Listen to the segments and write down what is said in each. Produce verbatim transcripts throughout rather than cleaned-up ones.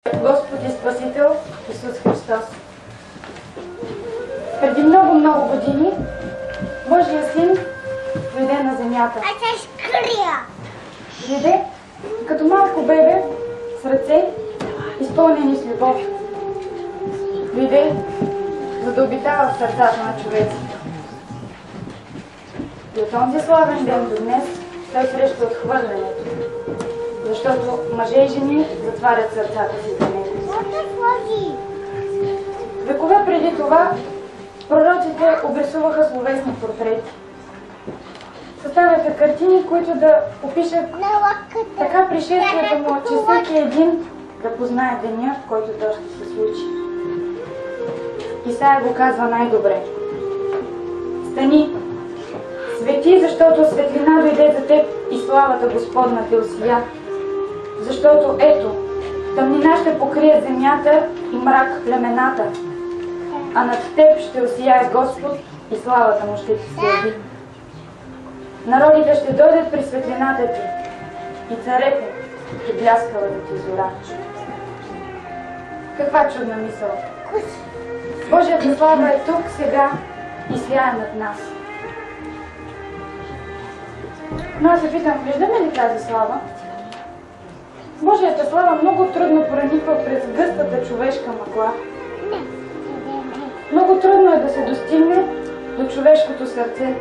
Господ и Спасител Исус Христос. Преди много-много години Божия син дойде на земята. Дойде като малко бебе с ръце, изпълнени с любов. Дойде, за да обитава в сърцата на човеците. И от този славен ден до днес той среща отхвърлянето, защото мъже и жени затварят сърцата си за него. Векове преди това пророците обрисуваха словесни портрети. Съставяха картини, които да опишат така пришествието му, че всеки един да познае деня, в който то ще се случи. Исаия го казва най-добре. Стани, свети, защото светлина дойде за теб и славата Господна те осия. Защото ето, тъмнина ще покрие земята и мрак племената, а над теб ще осияе Господ и славата му ще ти се яви. Народите ще дойдат при светлината ти и царете при бляскавата ти зора. Каква чудна мисъл! Божията слава е тук, сега и сияе над нас. Но аз се питам, виждаме ли тази слава? Божията слава много трудно прониква през гъстата човешка мъгла. Много трудно е да се достигне до човешкото сърце.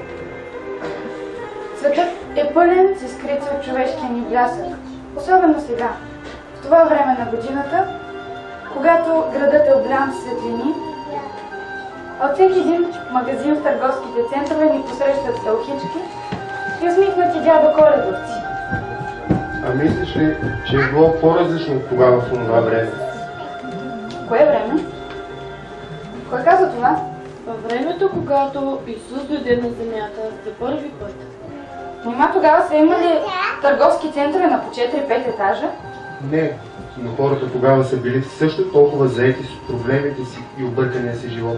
Светът е пълен с изкрити от човешкия ни блясък. Особено сега, в това време на годината, когато градът е облян с светлини, а от всеки един магазин в търговските центрове ни посрещат стълхички и усмихнати дядо Коледовци. А мислиш ли, че е било по-различно от тогава в това време? Кое време? Кой каза това? Във времето, когато Исус дойде на земята за първи път. Нима тогава са имали търговски центрове на по четири-пет етажа? Не, но хората тогава са били също толкова заети с проблемите си и объркания си живот.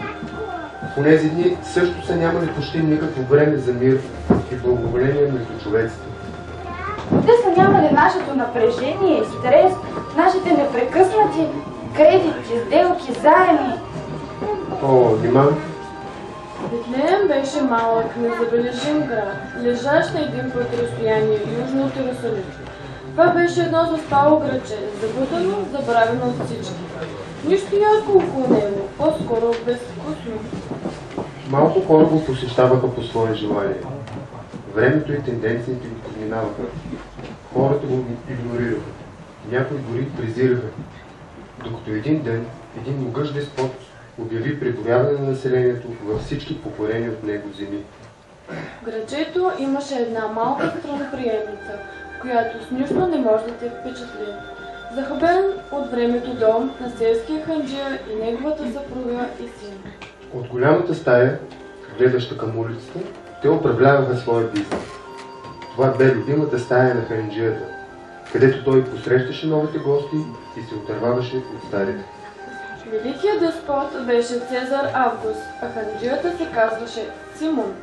В тези дни също са нямали почти никакво време за мир и благоволение между човеците. Те са нямали нашето напрежение и стрес, нашите непрекъснати кредити, сделки, заеми. О, нима? Вифлеем беше малък, незабележим град, лежащ на един път разстояние южно от Иерусалим. Това беше едно заспало градче, забутано, забравено от всички. Нищо ярко около него, по-скоро безвкусно. Малко хора го посещаваха по свое желание. Времето и тенденциите го подминаваха. Хората го игнорираха. Някои дори презираха. Докато един ден, един могъщ деспот обяви преброяване на населението във всички покорени от него земи. В градчето имаше една малка страноприемница, която с нищо не може да те впечатли. Захабен от времето дом на селския ханджия и неговата съпруга и син. От голямата стая, гледаща към улицата, те управляваха своя бизнес. Това бе любимата стая на ханджията, където той посрещаше новите гости и се отърваваше от старите. Великият деспот беше Цезар Август, а ханджията се казваше Симон.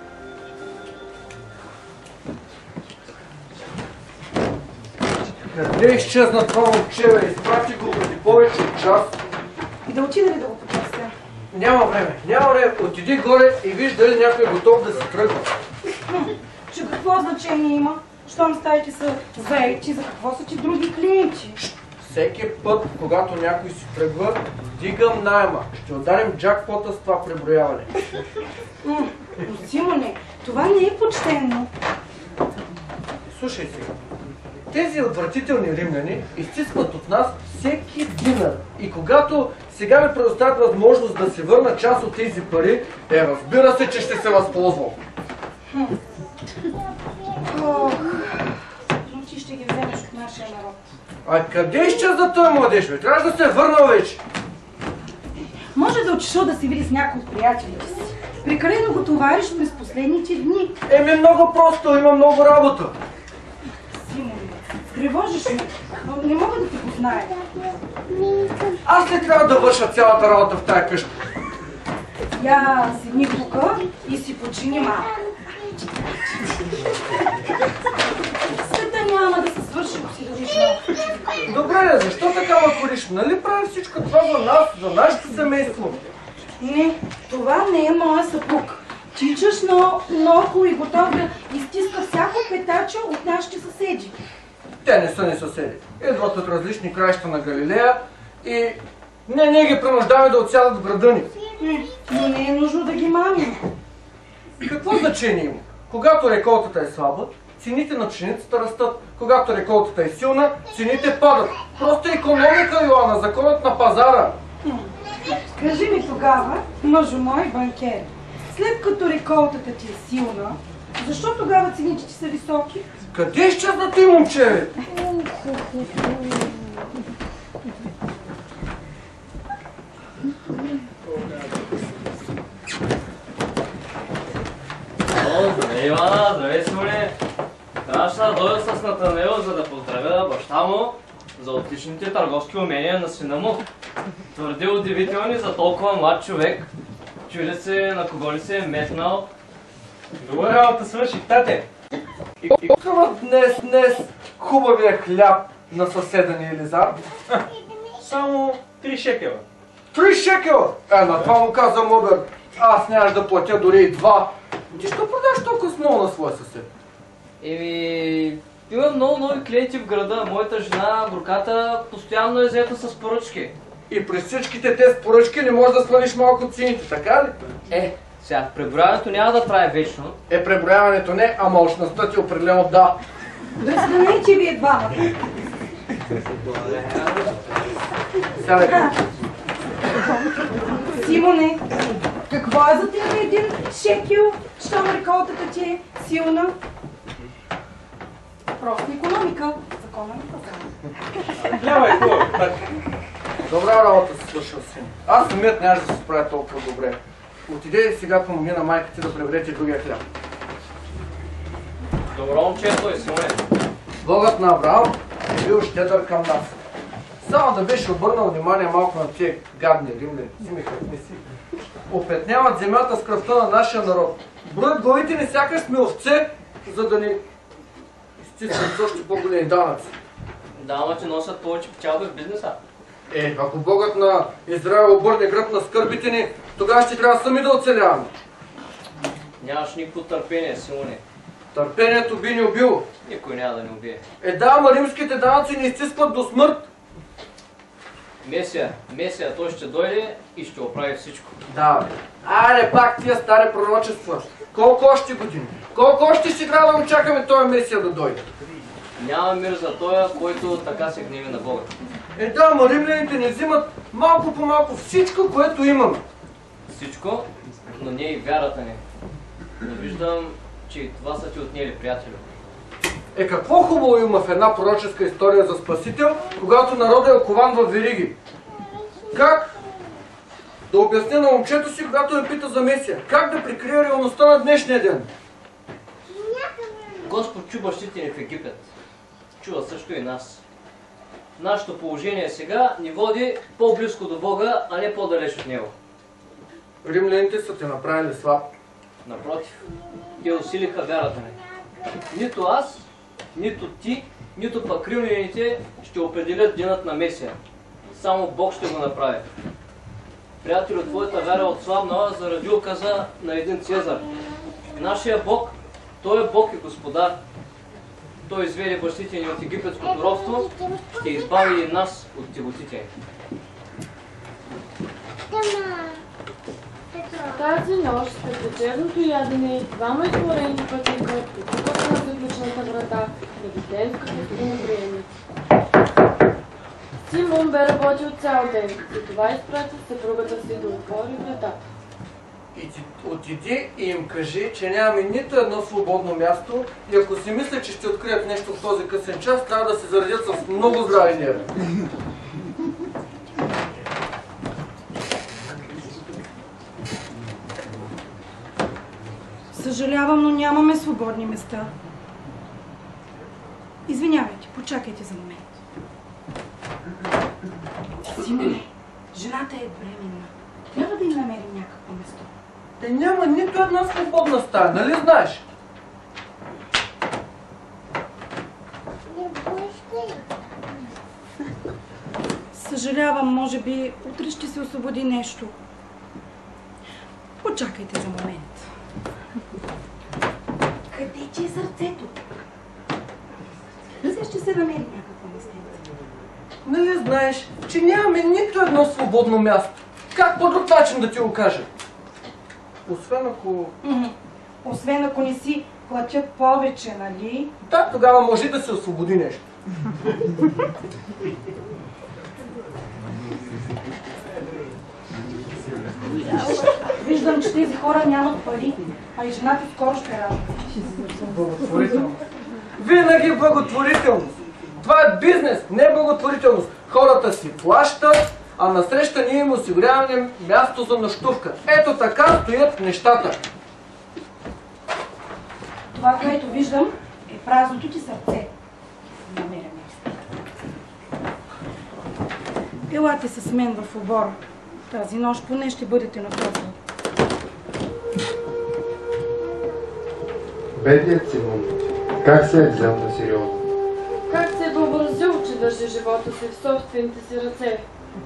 Къде изчезна това момче, бе? Изпрати го преди повече от час. И да отида ли да го потърся? Няма време, няма време. Отиди горе и виж дали някой е готов да се тръгва. Че какво значение има? Щом стаите са заети, за какво са ти други клиенти? Всеки път, когато някой си тръгва, дигам найема. Ще ударим джакпота с това преброяване. Но, Симоне, това не е почтенно. Слушай сега. Тези отвратителни римляни изтискват от нас всеки динар. И когато сега ми предоставят възможност да се върна част от тези пари, е, разбира се, че ще се възползвам. Ох, но ти ще ги вземеш от нашия народ. А къде изчезна той младеж, бе? Трябваш да се е върнал вече. Може да отишъл да се види с някой от приятелите си. Прекалено го товариш през последните дни. Еми много просто, има много работа. Симоне, тревожиш ме, но не мога да те позная. Аз не трябва да върша цялата работа в тая къща. Я седни тука и си почини малко. Света няма да се свърши свършил си да виж малко. Добре, защо така ме кориш? Нали прави всичко това за нас, за нашето семейство? Не, това не е моя съпруг. Тичаш на много и готов да изтиска всяко петаче от нашите съседи. Те не са ни съседи. Идват от различни краища на Галилея и не, ние ги принуждаваме да отсядат в града ни. Но не е нужно да ги мамим. Какво значение има? Когато реколтата е слаба, цените на пшеницата растат. Когато реколтата е силна, цените падат. Просто икономика, Йоанна, законът на пазара. Кажи ми тогава, мъжо мой банкер, след като реколтата ти е силна, защо тогава цените ти са високи? Къде изчезна ти, момче? О, здравей, Ивана, здравей, Симоне. Трябваше да дойда с Натанаил, за да поздравя баща му за отличните търговски умения на сина му. Твърде удивителни за толкова млад човек. Чули се на кого ли се е метнал. Друга работа свърших, тате. И, и каква днес, днес хубавия хляб на съседа ни Елизар? Само три шекела. Три шекела! Е, на това му каза мъдър. Аз нямаш да платя дори и два. Ти ще продаш толкова с много на своя съсед? Еми, има много нови клиенти в града. Моята жена, горката, постоянно е заета с поръчки. И при всичките тези поръчки не можеш да свалиш малко цените, така ли? Е, сега, преброяването няма да трае вечно. Е, преброяването не, а мощността ти определено да. Да станете вие двамата. Сядай. Симоне, какво е за тебе един шекел, щом реколтата ти е силна? Просто икономика. Закона на пазара. Няма е хубаво. Добра работа си свършил, син. Аз самият нямаш да се справя толкова добре. Отиде сега помогни на майка ти да преберете другия хляб. Добро момче, той Симоне. Богът на Авраам е бил щедър към нас. Само да беше обърнал внимание малко на тия гадни римляни. Взимиха не си. Опетняват земята с кръвта на нашия народ. Броят главите ни сякаш сме овце, за да ни изтискат с още по-големи данъци. Да, ама че носят повече печалби в бизнеса. Е, ако Богът на Израел обърне гръб на скърбите ни, тогава ще трябва сами да оцеляваме. Нямаш никакво търпение, Симоне. Търпението би ни убило. Никой няма да ни убие. Е да, ама римските данъци ни изтискват до смърт. Месия, Месия, той ще дойде и ще оправи всичко. Да, бе. Айде пак тия стари пророчества. Колко още години? Колко още ще трябва да очакаме този Месия да дойде? Няма мир за тоя, който така се гневи на Бога. Е да, ама римляните не взимат малко по малко всичко, което имаме. Всичко, но не и вярата ни. Но виждам, че и това са ти отнели, приятели. Е какво хубаво има в една пророческа история за Спасител, когато народът е окован във вериги? Как да обясня на момчето си, когато ме пита за Месия? Как да прикрия реалността на днешния ден? Господ чу бащите ни в Египет. Чува също и нас. Нашето положение сега ни води по-близко до Бога, а не по-далеч от Него. Римляните са те направили слаб. Напротив, те усилиха вярата ни. Нито аз, нито ти, нито пък римляните ще определят денът на Месия. Само Бог ще го направи. Приятелю, твоята вяра е отслабнала заради указа на един Цезар. Нашия Бог, Той е Бог и Господар. Той изведе бащите ни от египетското робство, ще избави и нас от тяготите ни. Тази нощ след вечерното ядене двама изморени пътника покупаха на заключната врата на Вифлеемската гостоприемница. Симон бе работил цял ден, затова изпрати съпругата си да отвори вратата. И ти отиди и им кажи, че нямаме нито едно свободно място и ако си мисля, че ще открият нещо в този късен час, трябва да се заредят с много здрави нерви. Съжалявам, но нямаме свободни места. Извинявайте, почакайте за момент. Симоне, жената е бременна. Трябва да им намерим някакво место. Те няма нито една свободна стая, нали знаеш? Не бойся. Съжалявам, може би утре ще се освободи нещо. Почакайте за момент. Къде че е сърцето? Сега ще се намери някакво местенце. Нали знаеш, че нямаме нито едно свободно място. Как по друг начин да ти го кажа? Освен ако... М-м. Освен ако не си платят повече, нали? Да, тогава може да се освободи нещо. Виждам, че тези хора нямат пари, а и жената скоро ще ражда. Благотворителност. Винаги благотворителност. Това е бизнес, не благотворителност. Хората си плащат, а насреща ние им осигуряваме място за нощувка. Ето така стоят нещата. Това, което виждам, е празното ти сърце. Намеря място. Елате с мен в обора. Тази нощ поне ще бъдете на топло. Бедният Симон, как се е взел на сериозно? Как се е въобразил, че държи живота си в собствените си ръце?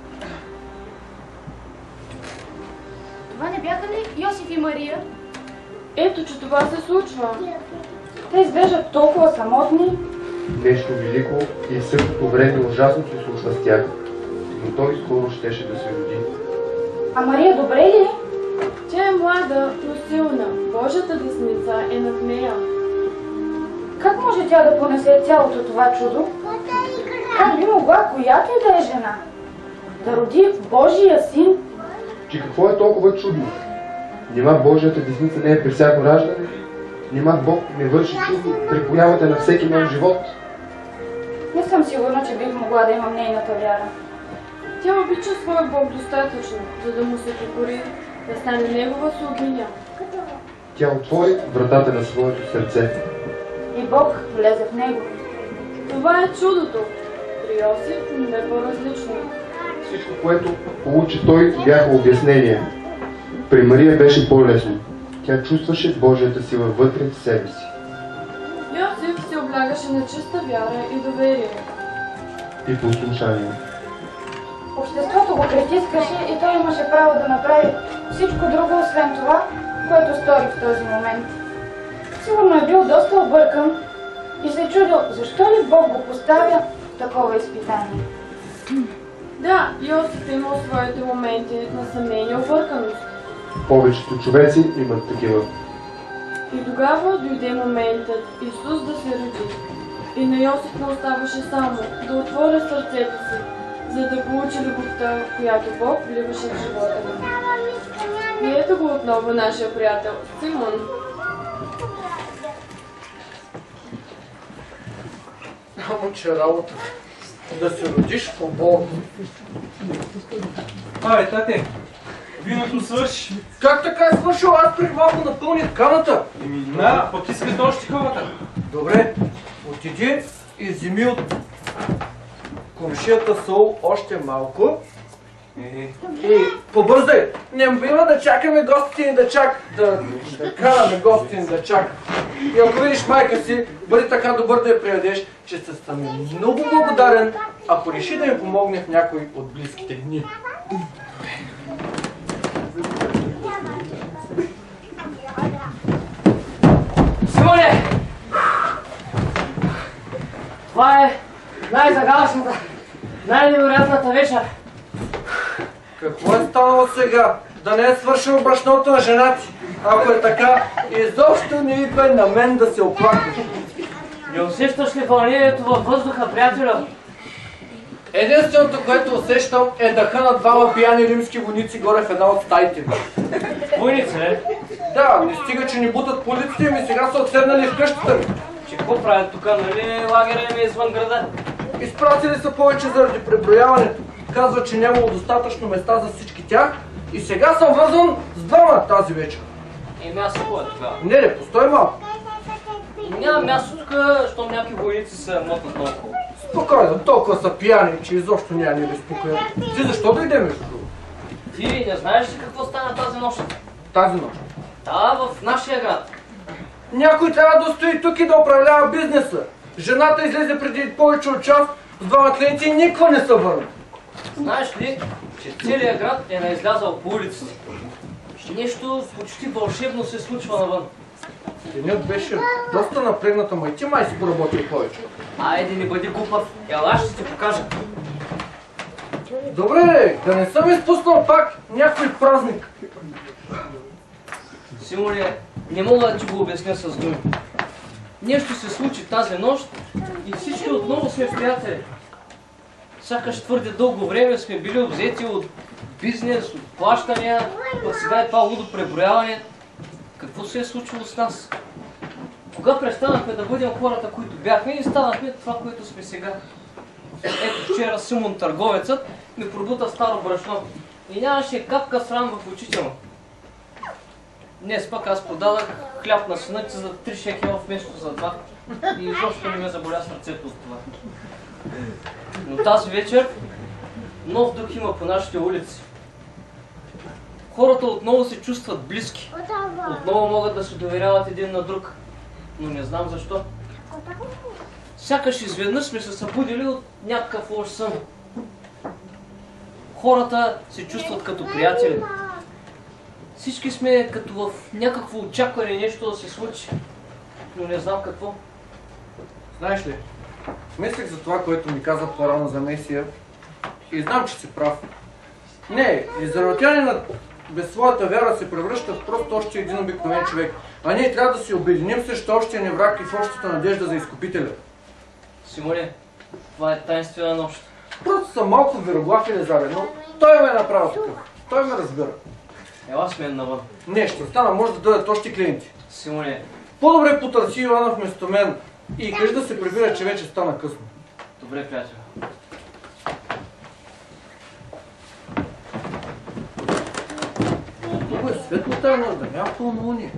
Това не бяха ли Йосиф и Мария? Ето, че това се случва. Те изглеждат толкова самотни. Нещо велико и в същото време ужасно се случва с тях, но той скоро щеше да се роди. А Мария добре ли е? Тя е млада, но силна. Божията десница е над нея. Как може тя да понесе цялото това чудо? Как би могла, която и да е жена, да роди Божия син? Че какво е толкова чудно? Нима Божията десница не е при всяко раждане? Нима Бог не върши чудо при появата на всеки нов живот? Не съм сигурна, че бих могла да имам нейната вяра. Тя обича своя Бог достатъчно, за да му се покори, да стане негова слугиня. Тя отвори вратата на своето сърце. И Бог влезе в него. Това е чудото. При Йосиф не е по-различно. Всичко, което получи той, бяха обяснения. При Мария беше по-лесно. Тя чувстваше Божията сила вътре в себе си. Йосиф се облягаше на чиста вяра и доверие. И послушание. Обществото го притискаше и той имаше право да направи всичко друго, освен това, което стори в този момент. Сигурно е бил доста объркан и се е чудил, защо ли Бог го поставя в такова изпитание. Да, Йосиф е имал своите моменти на съмнение и обърканост. Повечето човеци имат такива. И тогава дойде моментът Исус да се роди. И на Йосиф не оставаше само да отвори сърцето си, за да получи любовта, която Бог вливаше в живота му. И ето го отново нашия приятел Симон. Ама че работа. Да се родиш в обор. Абе, тате, виното свърши. Как така е свършил? Аз преди малко напълних каната. Еми, на, пък искате още хората. Добре, отиди и вземи от комшията сол още малко. Е, И побързай! Не бива да чакаме гостите ни да чак, да, да караме гостите ни да чак. И ако видиш майка си, бъди така добър да я приядеш, че ще стане много благодарен, ако реши да ми помогне в някой от близките дни. Симоне! Това е най-загадъчната, най-невероятната вечер. Какво е станало сега? Да не е свършил брашното на жена ти? Ако е така, изобщо не идва на мен да се оплакваш. Не усещаш ли вълнението във въздуха, приятеля? Единственото, което усещам, е дъха на двама пияни римски войници горе в една от стаите. Войници, е? Да, не стига, че ни бутат полицията ми, сега са отседнали в къщата ми. Че какво правят тук, нали лагеря ми е извън града? Изпратили са повече заради преброяването. Казва, че нямало достатъчно места за всички тях и сега съм вързан с двама тази вечер. Еми аз какво е тогава? Не, не, постой малко. Няма място тук, щом някакви войници се мотнат наоколо. Спокойно, толкова са пияни, че изобщо няма ни безпокоят. Ти защо дойде между другото? Ти не знаеш ли какво стана тази нощ? Тази нощ. Да, в нашия град. Някой трябва да стои тук и да управлява бизнеса. Жената излезе преди повече от час с двама клиенти и никога не са върнат. Знаеш ли, че целият град е наизлязал по улиците? Нещо почти вълшебно се случва навън. Денят беше доста напрегната, ма и ти май си поработил повече. Айде, не бъди глупав, ела ще ти покажа. Добре, да не съм изпуснал пак някой празник. Симоне, не мога да ти го обясня с думи. Нещо се случи тази нощ и всички отново сме приятели. Сякаш твърде дълго време сме били обзети от бизнес, от плащания, пък сега е това лудо преброяване. Какво се е случило с нас? Кога престанахме да бъдем хората, които бяхме и станахме това, което сме сега? Ето вчера Симон търговецът ми пробута старо брашно и нямаше капка срам в очите му. Днес пък аз продадах хляб на сина ти за три шекела вместо за два и изобщо не ме заболя сърцето от това. Но тази вечер нов дух има по нашите улици. Хората отново се чувстват близки, отново могат да се доверяват един на друг, но не знам защо. Сякаш изведнъж сме се събудили от някакъв лош сън. Хората се чувстват като приятели. Всички сме като в някакво очакване нещо да се случи, но не знам какво. Знаеш ли, мислех за това, което ми каза по-рано за Месия и знам, че си прав. Не, израелтянинът без своята вяра се превръща в просто още един обикновен човек, а ние трябва да се обединим срещу общия ни враг и в общата надежда за изкупителя. Симоне, това е таинствена нощ. Просто съм малко вероглав и лезарен, но той ме е направил такъв. Той ме разбира. Ела с мен навън. Не, ще остана, може да дойдат още клиенти. Симоне. По-добре потърси Йоанна вместо мен и кажи да се прибира, че вече стана късно. Добре, приятел. Много е светло тази нощ, да няма пълнолуние.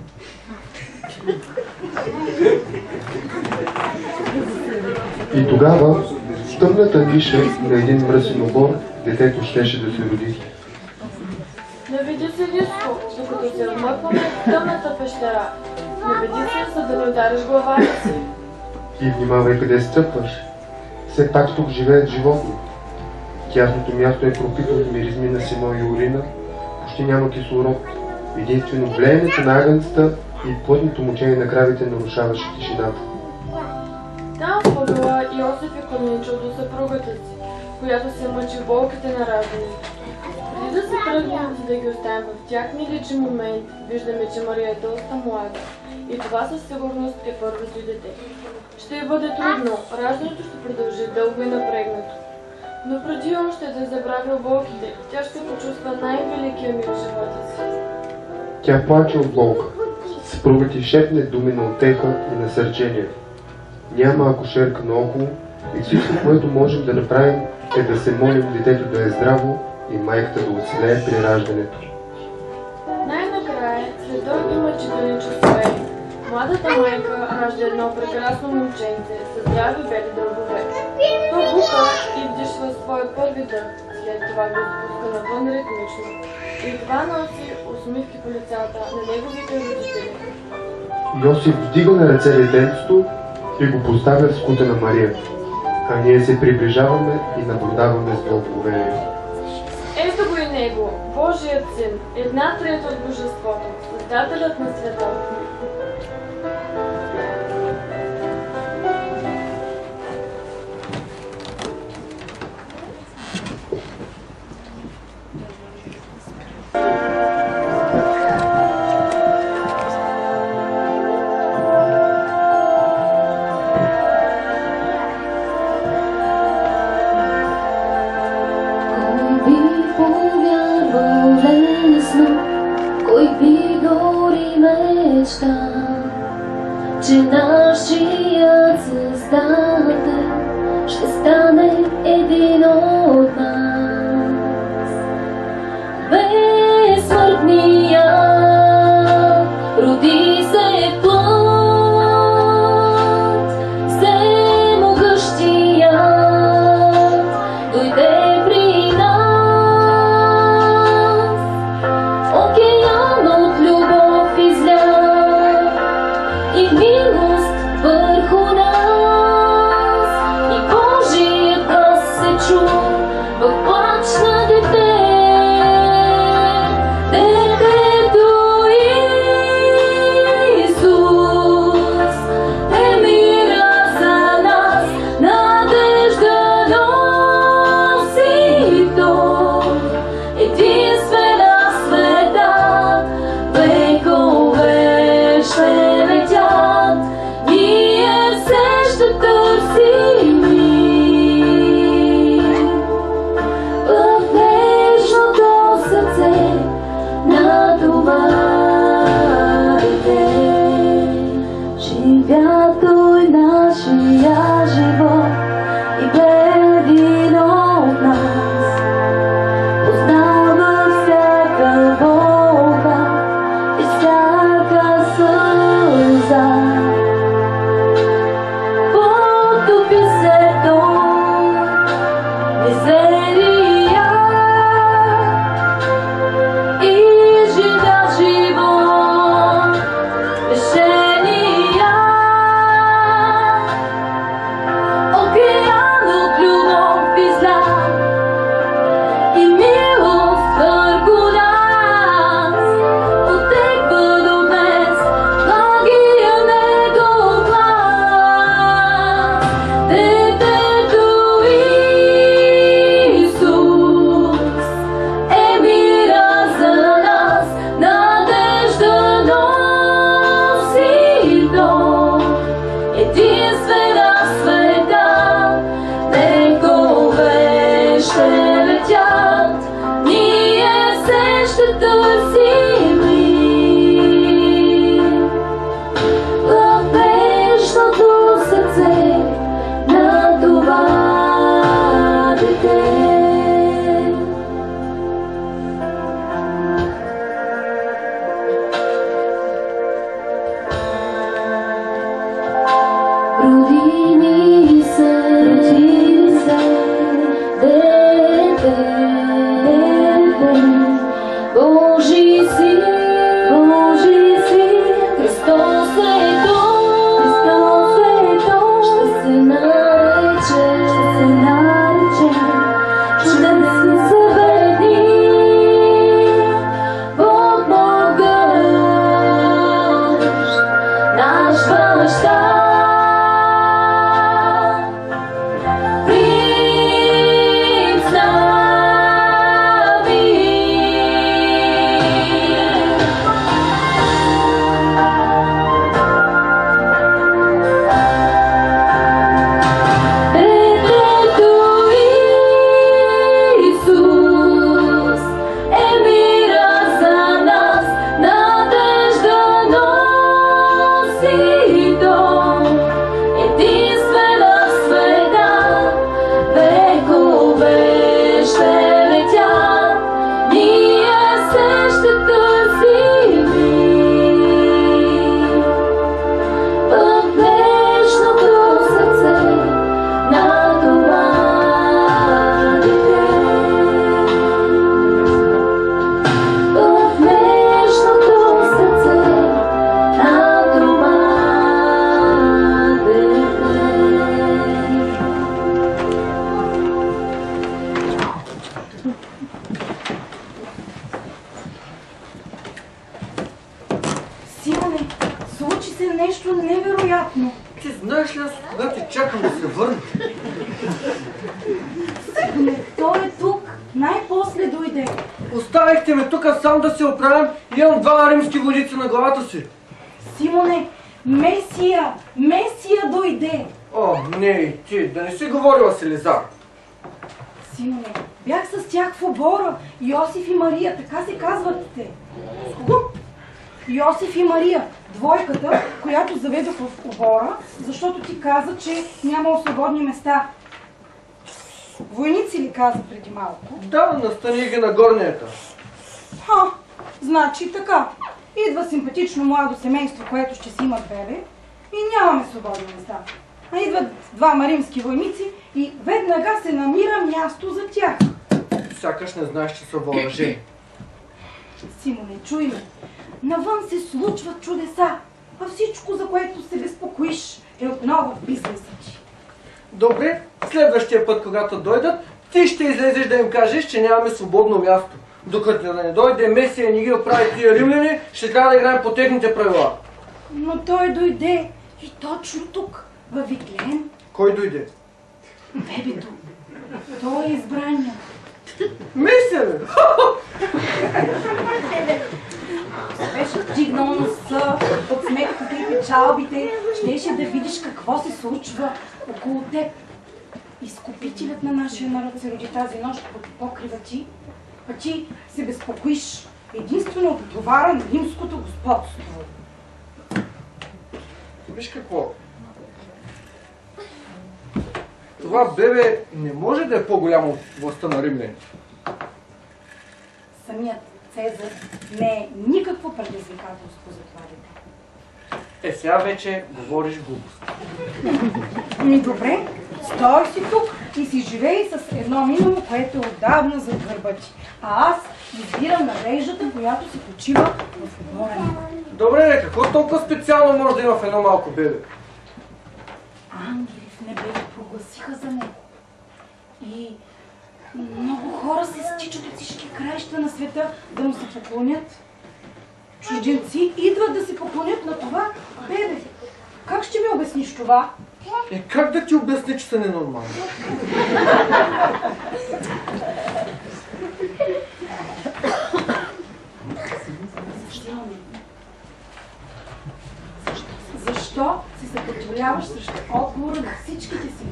И тогава, в тъмната ниша на един мръсен обор, детето щеше да се роди. Не види се ниско, докато се вмъкваме в тъмната пещера. Не види се, за да не удариш главата си. И внимавай къде стъпваш. Все пак тук живеят животни. Тяхното място е пропито от миризми на сено и урина. Почти няма кислород. Единствено блеенето на агънцата и плътното мучение на кравите нарушаваше тишината. Там в ъгъла Йосиф е коничал до съпругата си, която се мъчи в болките на раждането. Преди да се тръгнем, за да ги оставим в тях неличен момент, виждаме, че Мария е доста млада. И това със сигурност е първото й дете. Ще й бъде трудно, раждането ще продължи дълго и напрегнато. Но преди още да забравя болките, тя ще почувства най-великия мир в живота си. Тя плаче от болка. Съпругът ти шепне думи на утеха и насърчение. Няма акушерка наоколо и всичко, което можем да направим, е да се молим детето да е здраво и майката да оцелее при раждането. Най-накрая, след дълги мъчителни часове, младата майка ражда едно прекрасно момченце с здрави бели дълбове. То бука и вдишва своя първи дъх, след това го спуска навън ритмично. И това носи усмивки по лицата на неговите родители. Йосиф вдига на ръце детенцето и го поставя в скута на Мария, а ние се приближаваме и наблюдаваме с благоговение. Ето го и него, Божият син, една трета от божеството, създателят на света. Че нашият Създател ще стане един от нас. Безсмъртният роди се в плът, всемогъщият дойде при нас. Океан от любов изля и милост върху нас, и Божият глас се чу. си, Божи си, Христос е Той, Христос е Той, ще се нарече, ще се нарече, чудесни съветник, Бог могъщ, наш баща. Симоне, случи се нещо невероятно. Ти знаеш ли аз кога ти чакам да се върна? Симоне, той е тук. Най-после дойде. Оставихте ме тук сам да се оправям и имам два римски войници на главата си. Симоне, Месия, Месия дойде. О, не и ти, да не си говорила с Елизар. Симоне, бях с тях в обора. Йосиф и Мария, така се казват те. С кого? Йосиф и Мария, двойката, която заведох в обора, защото ти каза, че няма свободни места. Войници ли каза преди малко? Да, настани ги на горния етаж. Ха, значи така. Идва симпатично младо семейство, което ще си имат бебе и нямаме свободни места. А идват двама римски войници и веднага се намира място за тях. Сякаш не знаеш, че са въоръжени. Симоне, чуй ме. Навън се случват чудеса, а всичко, за което се безпокоиш, е отново в бизнеса ти. Добре, следващия път, когато дойдат, ти ще излезеш да им кажеш, че нямаме свободно място. Докато да не дойде Месия и не ги оправи тия римляни, ще трябва да играем по техните правила. Но той дойде и точно тук, във Витлеем. Кой дойде? Бебето. Той е избрания. Месия, бе! Беше вдигнал носа от сметките и печалбите, щеше да видиш какво се случва около теб. Изкупителят на нашия народ се роди тази нощ под покрива ти, а ти се безпокоиш единствено от товара на римското господство. Виж какво? Това бебе не може да е по-голямо от властта на римляните. Самият Цезар не е никакво предизвикателство за това дете. Е, сега вече говориш глупост. Ми добре, стой си тук и си живей с едно минало, което е отдавна зад гърба ти. А аз избирам надеждата, която се почива в обора ми. Добре, не, какво толкова специално може да има в едно малко бебе? Ангели в небе прогласиха за него. И много хора се стичат от всички краища на света да му се поклонят. Чужденци идват да се поклонят на това бебе. Как ще ми обясниш това? Е, как да ти обясня, че са ненормални? Защо се съпротивляваш срещу отговора на всичките си?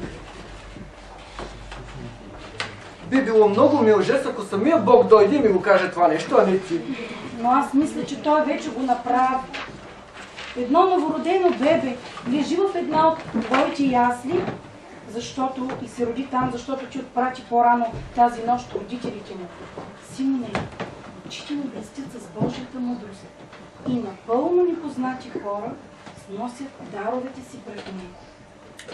Би било много милжест, ако самия Бог дойде и ми го каже това нещо, а не ти. Но аз мисля, че той вече го направи. Едно новородено бебе лежи в една от твоите ясли, защото и се роди там, защото ти отпрати по-рано тази нощ родителите му. Симоне, очите му блестят с Божията мъдрост и напълно непознати хора сносят даровете си пред него.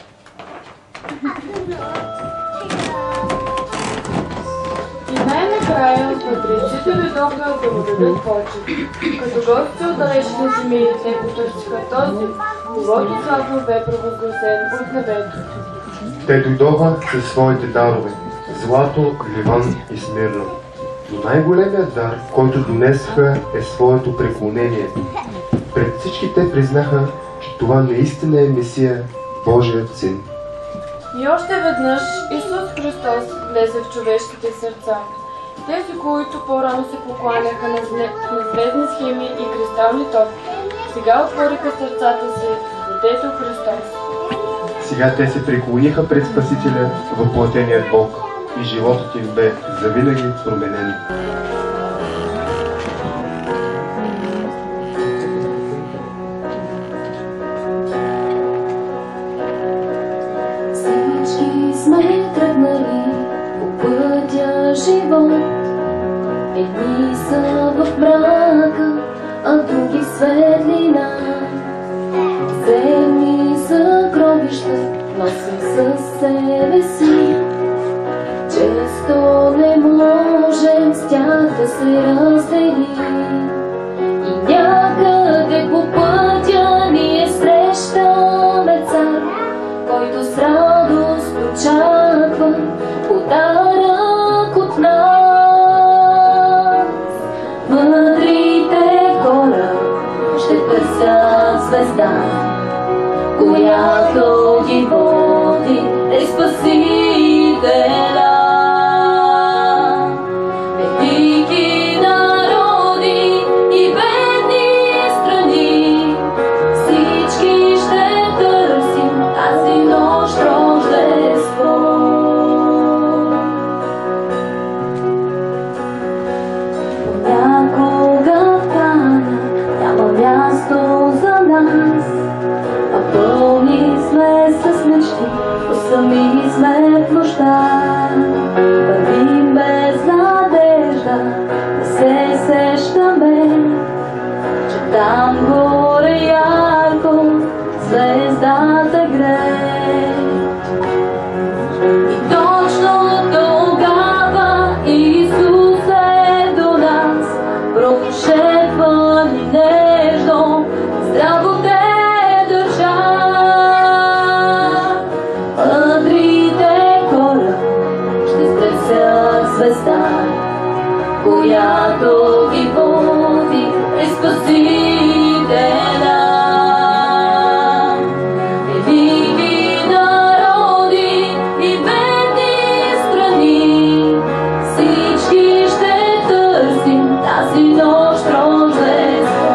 И най-накрая накрая мъдреците дойдоха да му дадат почет. Като гости от далечни земи, те потърсиха този, когото славно бе провъзгласен от небето. Те дойдоха със своите дарове – злато, ливан и смирно. Но най-големият дар, който донесаха, е своето преклонение. Пред всички те признаха, че това наистина е Месия, Божият син. И още веднъж Исус Христос влезе в човешките сърца. Тези, които по-рано се покланяха на, зне... на звездни схеми и кристални топки, сега отвориха сърцата си в детето Христос. Сега те се преклониха пред Спасителя, въплътеният Бог, и животът им бе завинаги променен. Всички сме тръгнали по пътя живот. Едни са в мрака, а други светлина. Земни са гробища, носим със себе си. Често не можем с тях да се разделим. И някъде по пътя ние срещаме цар, който с радост очаква подарък от нас. Мъдрите хора ще търсят звезда, която ги води, е Спасителя. Велики народи и бедни страни, всички ще търсим тази нощ Рождество. Понякога в Кана няма място за нас, а пълни сме с мечти, сами сме в нощта. Вървим без надежда, не се сещаме, че там горе ярко звездата грее. И точно тогава Исус е до нас, прошепва ни нежно, здраво те държа. Мъдрите хора ще търсят звезда, която ги води, е Спасителя. Велики народи и бедни страни, всички ще търсим тази нощ Рождество.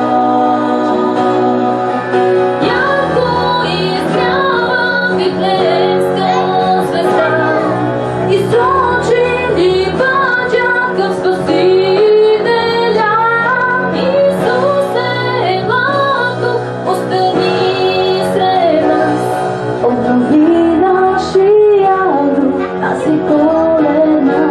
Ярко изгрява Вифлеемска звезда, изсочи ни пътя към Спасителя. Исус е млад, остани сред нас, обнови нашия дух, тази коледна.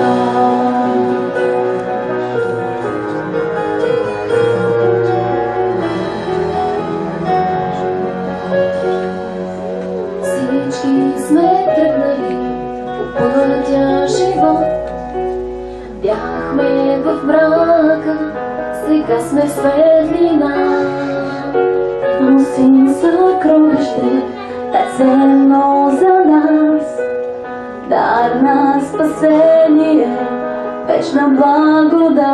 Всички сме тръгнали по пътя живот. Бяхме в мрака, сега сме в светлина. Носим съкровище, тайзено за нас, дар на спасение, вечна благодат.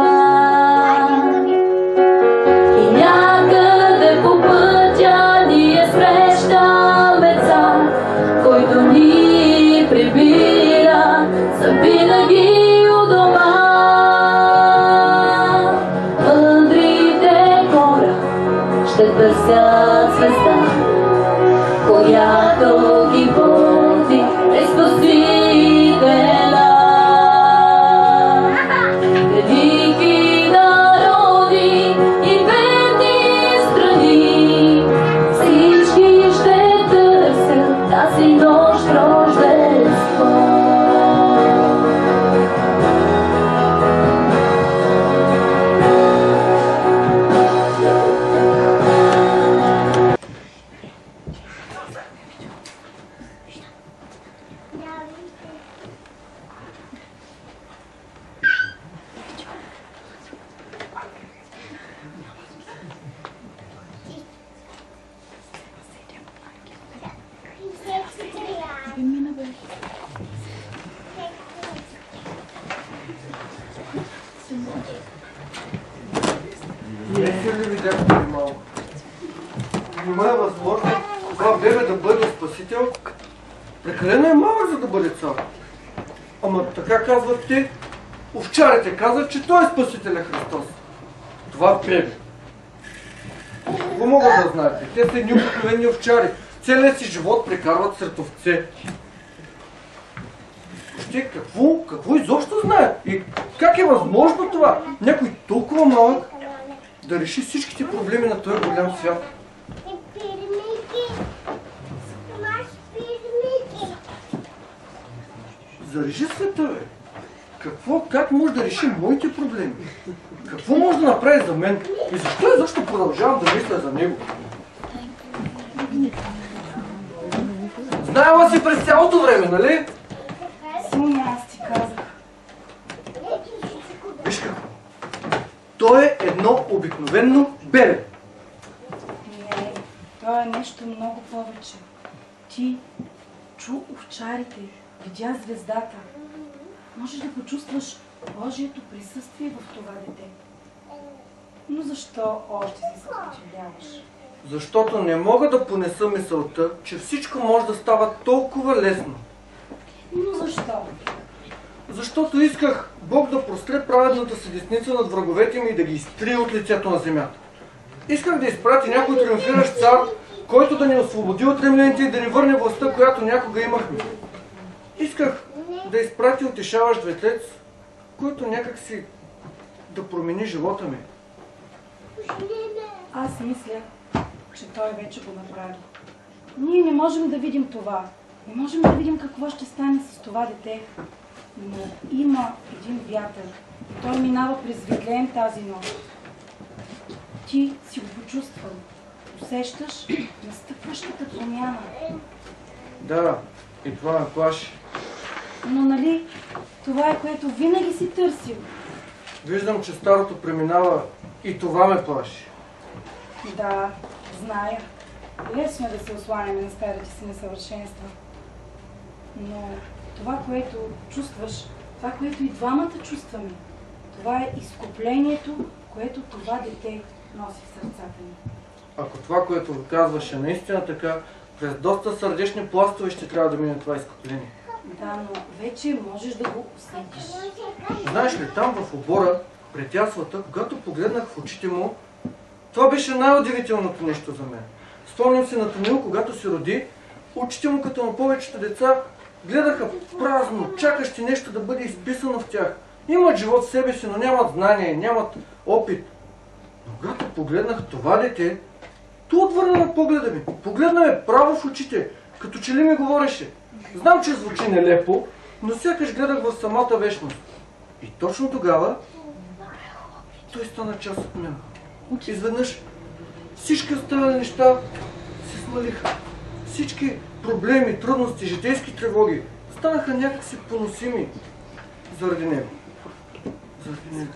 И някъде по пътя ние срещаме цар, който ни прибира завинаги у дома. Мъдрите хора ще търсят звезда, която ги води, е Спасителя. Велики Не си ли видях преди малко? Нима е възможно това бебе да бъде спасител? Прекалено е малък, за да бъде цар. Ама така казват те, овчарите казват, че той е спасителя Христос. Това бебе. Какво могат да знаете? Те са едни обикновени овчари. Целият си живот прекарват сред овце. Ще какво, какво изобщо знаят? И как е възможно това? Някой толкова малък да реши всичките проблеми на този голям свят. За реши света, бе. Какво, как може да реши моите проблеми? Какво може да направи за мен? И защо и защо продължавам да мисля за него? Знаела си през цялото време, нали? Силно аз ти казах. Виж какво? Той е едно обикновено бебе. Не, то е нещо много повече. Ти чу овчарите, видя звездата. Можеш да почувстваш Божието присъствие в това дете. Но защо още се съпротивляваш? Защото не мога да понеса мисълта, че всичко може да става толкова лесно. Но защо? Защото исках Бог да простре праведната си десница над враговете ми и да ги изтрие от лицето на земята. Исках да изпрати някой триумфиращ цар, който да ни освободи от римляните и да ни върне властта, която някога имахме. Исках да изпрати утешаващ ветрец, който някак си да промени живота ми. Аз мисля, че той вече го направи. Ние не можем да видим това. Не можем да видим какво ще стане с това дете. Но има един вятър. Той минава през Витлеем тази нощ. Ти си го почувствал. Усещаш настъпващата промяна. Да, и това ме плаши. Но нали, това е което винаги си търсил. Виждам, че старото преминава и това ме плаши. Да, зная. Лесно е да се осланяме на старите си несъвършенства. Но това, което чувстваш, това, което и двамата чувстваме, това е изкуплението, което това дете носи в сърцата ни. Ако това, което ви казваш е наистина така, през доста сърдечни пластове ще трябва да мине това изкупление. Да, но вече можеш да го усетиш. Знаеш ли, там в обора, пред яслата, когато погледнах в очите му, това беше най-удивителното нещо за мен. Спомням се на Томил, когато се роди, очите му като на повечето деца гледаха празно, чакащи нещо да бъде изписано в тях. Имат живот в себе си, но нямат знание, нямат опит. Но когато погледнах това дете, то отвърна на погледа ми. Погледна ме право в очите, като че ли ми говореше. Знам, че звучи нелепо, но сякаш гледах в самата вечност. И точно тогава той стана част от мен. Изведнъж всички останали неща се смалиха. Всички проблеми, трудности, житейски тревоги станаха някакси поносими заради него. Заради него.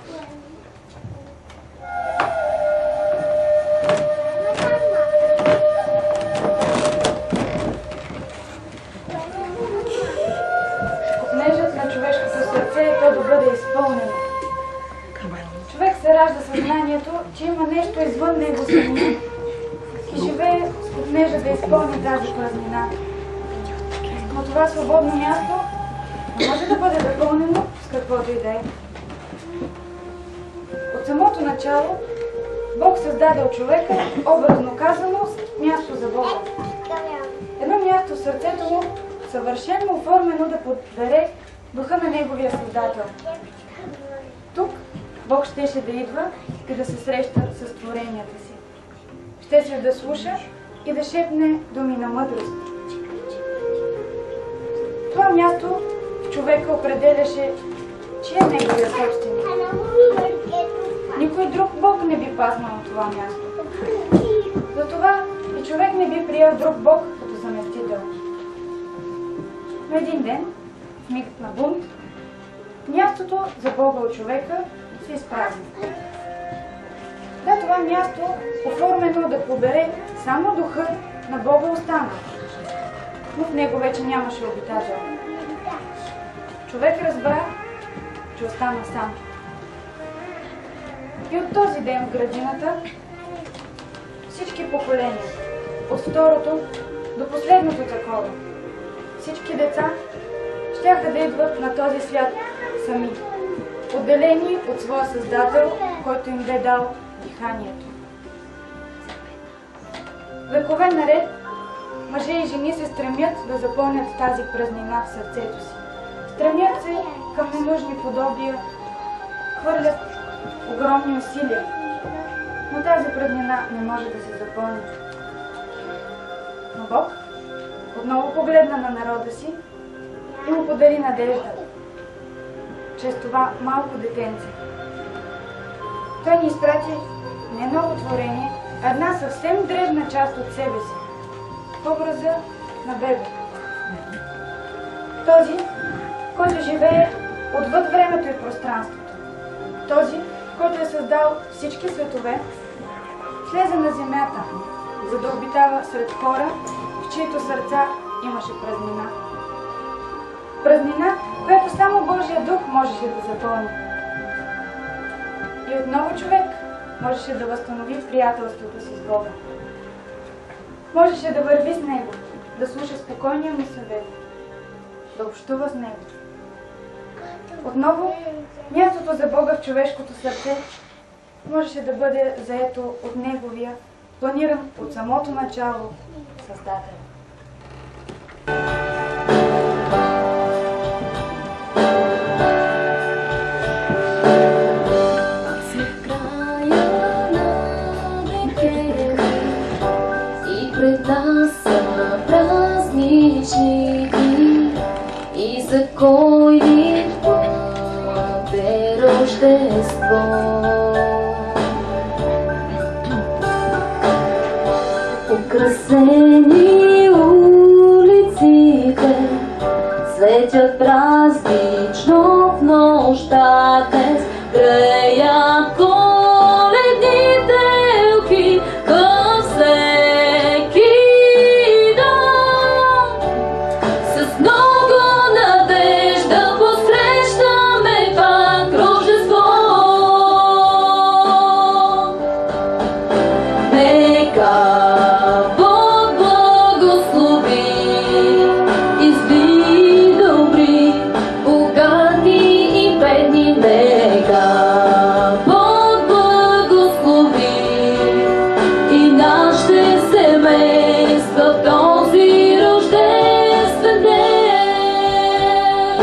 Копнежът на човешкото сърце е то да бъде изпълнено. Човек се ражда съзнанието, че има нещо извън него самия и живее с копнежа да изпълни тази празнина. Но това свободно място не може да бъде запълнено с каквото и да е. От самото начало Бог създаде от човека, образно казано, място за Бога. Едно място в сърцето му, съвършено оформено да подбере духа на неговия Създател. Тук Бог щеше да идва и да се среща с творенията си. Щеше да слуша и да шепне думи на мъдрост. Това място в човека определяше, че е неговия собственик. Никой друг Бог не би паснал на това място. Затова и човек не би приел друг Бог като заместител. Но един ден, в мигът на бунт, мястото за Бога от човека се изпразни. Да, това място, оформено да побере само духа на Бога, остана. Но в него вече нямаше обитател. Човек разбра, че остана сам. И от този ден в градината всички поколения, от второто до последното такова, всички деца щяха да идват на този свят сами, отделени от своя Създател, който им бе дал диханието. Векове наред мъже и жени се стремят да запълнят тази празнина в сърцето си. Стремят се към ненужни подобия, хвърлят огромни усилия, но тази празнина не може да се запълни. Но Бог отново погледна на народа си и му подари надежда чрез това малко детенце. Той ни изпрати не ново творение, а една съвсем дребна част от себе си, в образа на бебе. Този, който живее отвъд времето и пространството. Този, който е създал всички светове, слезе на земята, за да обитава сред хора, в чието сърца имаше празнина. Празнина, която само Божия дух можеше да запълни. И отново човек можеше да възстанови приятелството си с Бога. Можеше да върви с Него, да слуша спокойния му съвет, да общува с Него. Отново, мястото за Бога в човешкото сърце можеше да бъде заето от Неговия, планиран от самото начало Създател. Пред нас са празнични дни и за кой вид бъде Рождество. Украсени улиците светят празнично в нощта днес, греят коледните елки към всеки дом. С много надежда посрещаме пак Рождество. Нека Бог благослови и зли, добри, богати и бедни. Нека Бог благослови и нашите семейства в този рождествен ден.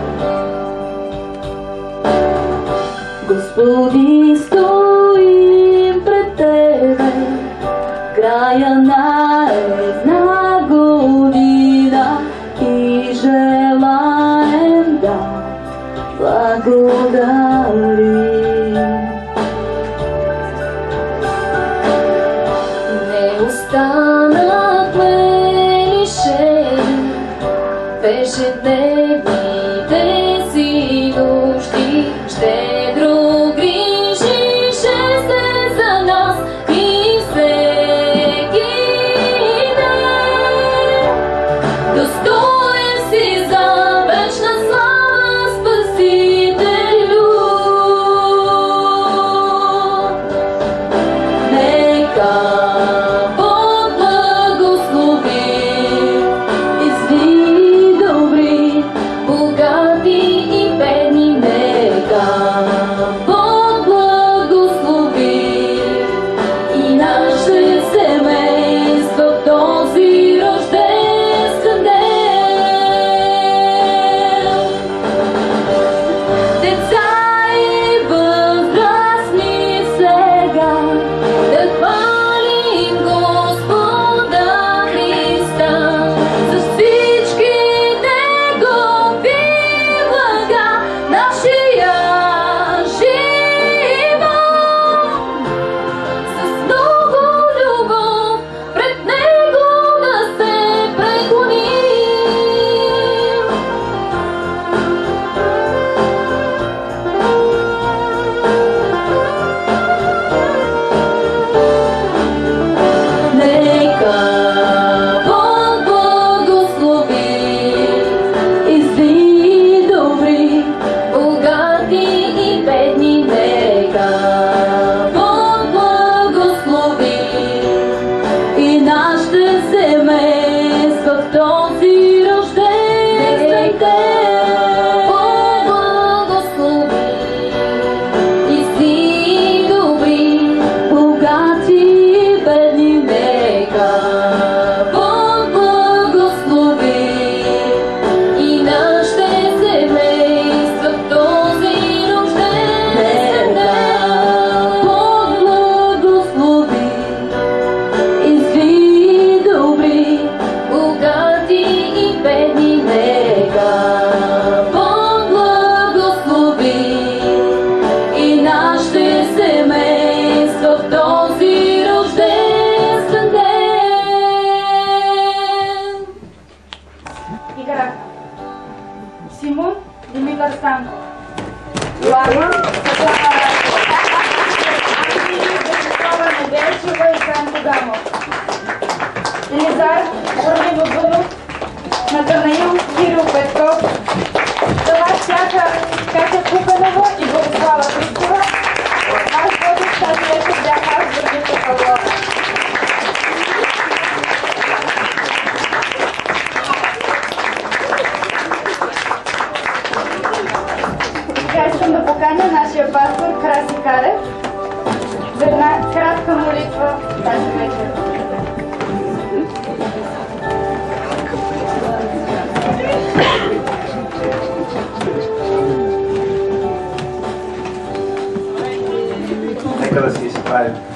Господи, стоим пред Тебе, края на една година и желаем да благодарим. Не останахме лишени в ежедневните си нужди, щедро грижи Десислава Неделчева и Цанко Гамов. Елизар Орливо Дунов, Натанаил Кирил Петков, за вас бяха Катя Купенова и Борислава Христова. Аз водих тази вечер бях аз, Въргица Павлова. Сега искам да поканя нашия пастор Краси Калев за една кратка молитва тази вечер. Нека да си изправим.